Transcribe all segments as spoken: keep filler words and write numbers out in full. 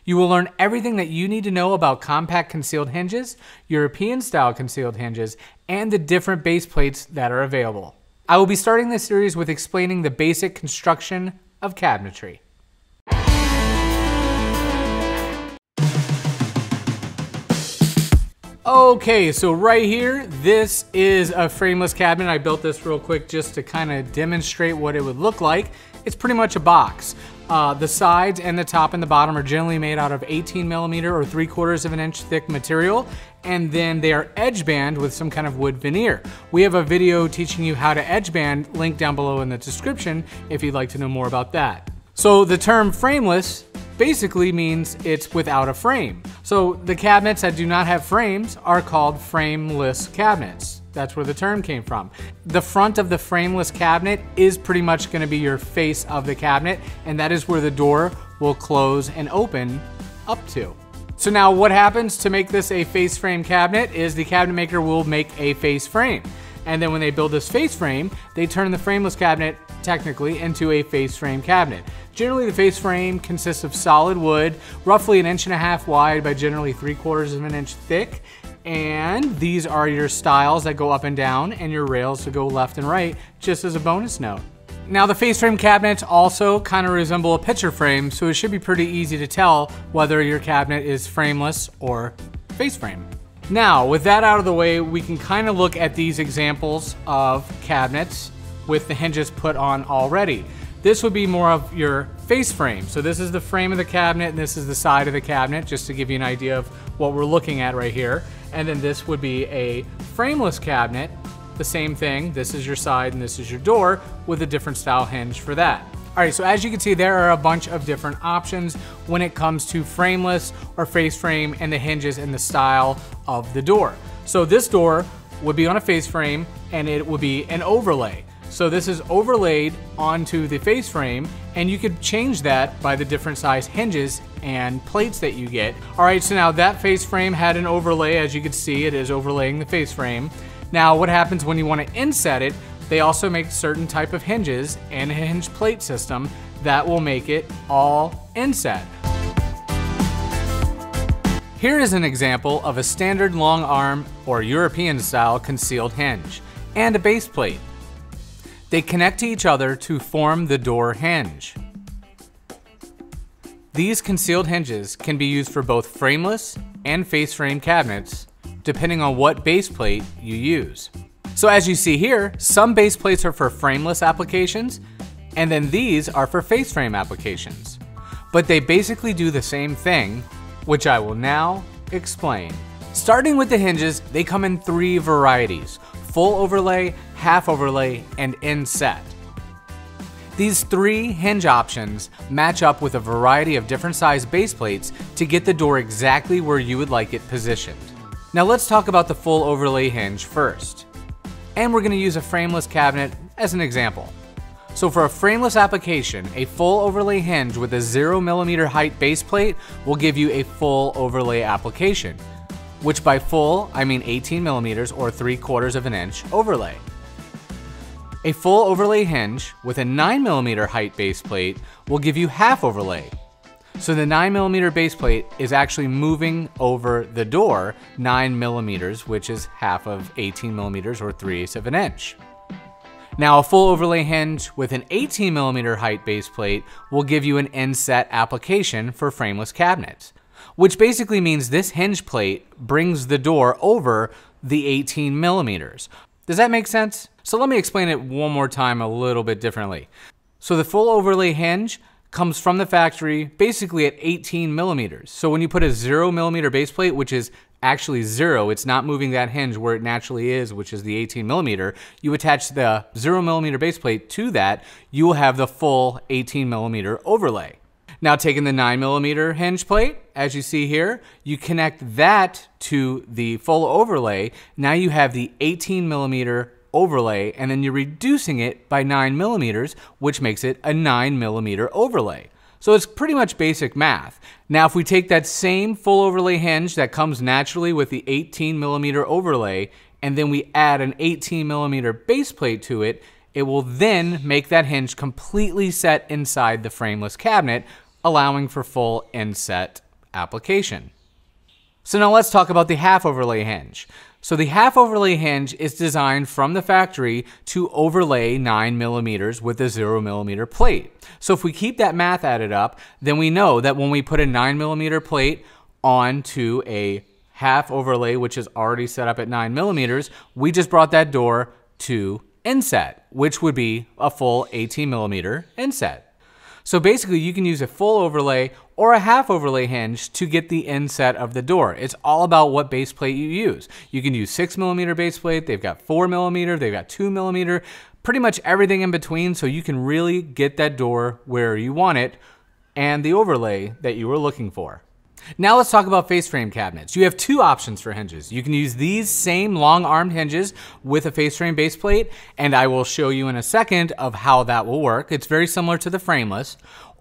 You will learn everything that you need to know about compact concealed hinges, European style concealed hinges, and the different base plates that are available. I will be starting this series with explaining the basic construction of cabinetry. Okay, so right here, this is a frameless cabinet. I built this real quick just to kind of demonstrate what it would look like. It's pretty much a box. Uh, the sides and the top and the bottom are generally made out of eighteen millimeter or three quarters of an inch thick material, and then they are edge band with some kind of wood veneer. We have a video teaching you how to edge band, linked down below in the description if you'd like to know more about that. So the term frameless basically means it's without a frame. So the cabinets that do not have frames are called frameless cabinets. That's where the term came from. The front of the frameless cabinet is pretty much gonna be your face of the cabinet, and that is where the door will close and open up to. So now what happens to make this a face frame cabinet is the cabinet maker will make a face frame. And then when they build this face frame, they turn the frameless cabinet technically into a face frame cabinet. Generally, the face frame consists of solid wood, roughly an inch and a half wide by generally three quarters of an inch thick. And these are your stiles that go up and down and your rails to go left and right, just as a bonus note. Now the face frame cabinets also kind of resemble a picture frame, so it should be pretty easy to tell whether your cabinet is frameless or face frame. Now, with that out of the way, we can kind of look at these examples of cabinets with the hinges put on already. This would be more of your face frame. So this is the frame of the cabinet and this is the side of the cabinet, just to give you an idea of what we're looking at right here. And then this would be a frameless cabinet, the same thing. This is your side and this is your door with a different style hinge for that. All right, so as you can see, there are a bunch of different options when it comes to frameless or face frame and the hinges and the style of the door. So this door would be on a face frame and it would be an overlay. So this is overlaid onto the face frame, and you could change that by the different size hinges and plates that you get. All right, so now that face frame had an overlay. As you can see, it is overlaying the face frame. Now what happens when you want to inset it? They also make certain type of hinges and a hinge plate system that will make it all inset. Here is an example of a standard long arm or European style concealed hinge and a base plate. They connect to each other to form the door hinge. These concealed hinges can be used for both frameless and face frame cabinets, depending on what base plate you use. So as you see here, some base plates are for frameless applications, and then these are for face frame applications. But they basically do the same thing, which I will now explain. Starting with the hinges, they come in three varieties: full overlay, half overlay, and inset. These three hinge options match up with a variety of different size base plates to get the door exactly where you would like it positioned. Now let's talk about the full overlay hinge first. And we're gonna use a frameless cabinet as an example. So for a frameless application, a full overlay hinge with a zero millimeter height base plate will give you a full overlay application, which by full, I mean eighteen millimeters or three quarters of an inch overlay. A full overlay hinge with a nine millimeter height base plate will give you half overlay. So the nine millimeter base plate is actually moving over the door nine millimeters, which is half of eighteen millimeters or three eighths of an inch. Now a full overlay hinge with an eighteen millimeter height base plate will give you an inset application for frameless cabinets, which basically means this hinge plate brings the door over the eighteen millimeters. Does that make sense? So let me explain it one more time a little bit differently. So the full overlay hinge comes from the factory basically at eighteen millimeters. So when you put a zero millimeter base plate, which is actually zero, it's not moving that hinge where it naturally is, which is the eighteen millimeter, you attach the zero millimeter base plate to that, you will have the full eighteen millimeter overlay. Now taking the nine millimeter hinge plate, as you see here, you connect that to the full overlay. Now you have the eighteen millimeter overlay, and then you're reducing it by nine millimeters, which makes it a nine millimeter overlay. So it's pretty much basic math. Now if we take that same full overlay hinge that comes naturally with the eighteen millimeter overlay, and then we add an eighteen millimeter base plate to it, it will then make that hinge completely set inside the frameless cabinet, allowing for full inset application. So now let's talk about the half overlay hinge. So the half overlay hinge is designed from the factory to overlay nine millimeters with a zero millimeter plate. So if we keep that math added up, then we know that when we put a nine millimeter plate onto a half overlay, which is already set up at nine millimeters, we just brought that door to inset, which would be a full eighteen millimeter inset. So basically you can use a full overlay or a half overlay hinge to get the inset of the door. It's all about what base plate you use. You can use six millimeter base plate, they've got four millimeter, they've got two millimeter, pretty much everything in between, so you can really get that door where you want it and the overlay that you were looking for. Now let's talk about face frame cabinets. You have two options for hinges. You can use these same long armed hinges with a face frame base plate, and I will show you in a second of how that will work. It's very similar to the frameless.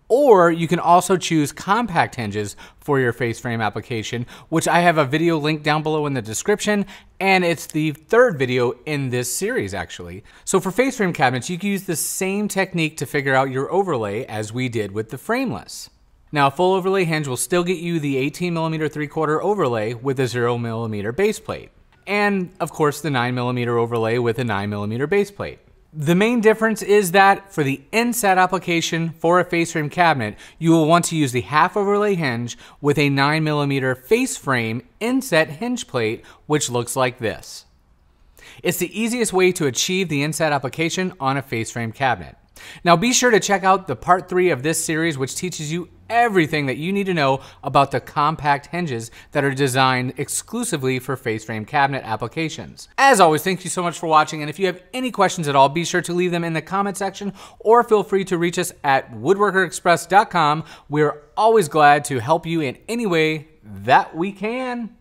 Or you can also choose compact hinges for your face frame application, which I have a video linked down below in the description, and it's the third video in this series actually. So for face frame cabinets, you can use the same technique to figure out your overlay as we did with the frameless. Now, a full overlay hinge will still get you the eighteen millimeter three quarter overlay with a zero millimeter base plate. And of course the nine millimeter overlay with a nine millimeter base plate. The main difference is that for the inset application for a face frame cabinet, you will want to use the half overlay hinge with a nine millimeter face frame inset hinge plate, which looks like this. It's the easiest way to achieve the inset application on a face frame cabinet. Now be sure to check out the part three of this series, which teaches you everything that you need to know about the compact hinges that are designed exclusively for face frame cabinet applications. As always, thank you so much for watching, and if you have any questions at all, be sure to leave them in the comment section or feel free to reach us at woodworker express dot com. We're always glad to help you in any way that we can.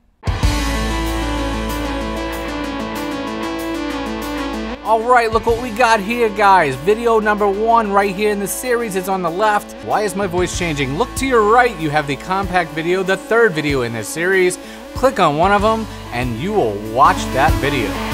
All right, look what we got here, guys. Video number one right here in the series is on the left. Why is my voice changing? Look to your right, you have the compact video, the third video in this series. Click on one of them and you will watch that video.